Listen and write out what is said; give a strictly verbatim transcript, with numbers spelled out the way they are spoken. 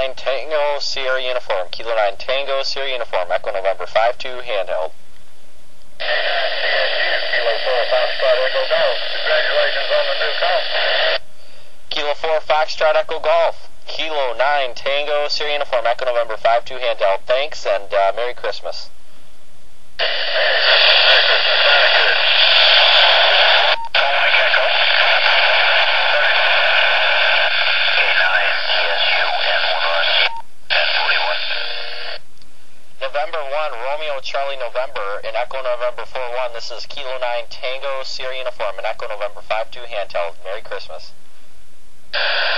nine Tango Sierra Uniform. Kilo nine Tango Sierra Uniform. Echo November five two handheld. Kilo four Foxtrot Echo Golf. Congratulations on the new call. Kilo four Foxtrot Echo Golf. Kilo nine Tango Sierra Uniform. Echo November five two handheld. Thanks and uh, Merry Christmas. November one, Romeo Charlie November, and Echo November four one. This is Kilo nine Tango Sierra Uniform, and Echo November five two handheld. Merry Christmas.